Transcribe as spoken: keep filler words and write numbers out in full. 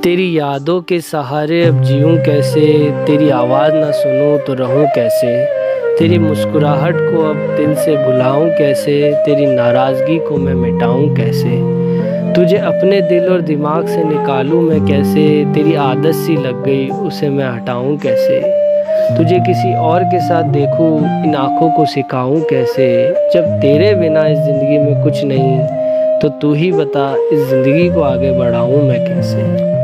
तेरी यादों के सहारे अब जीऊँ कैसे, तेरी आवाज़ ना सुनूँ तो रहूँ कैसे। तेरी मुस्कुराहट को अब दिल से भुलाऊँ कैसे, तेरी नाराज़गी को मैं मिटाऊँ कैसे। तुझे अपने दिल और दिमाग से निकालूँ मैं कैसे, तेरी आदत सी लग गई उसे मैं हटाऊँ कैसे। तुझे किसी और के साथ देखूँ इन आँखों को सिखाऊँ कैसे। जब तेरे बिना इस ज़िंदगी में कुछ नहीं तो तू ही बता इस ज़िंदगी को आगे बढ़ाऊँ मैं कैसे।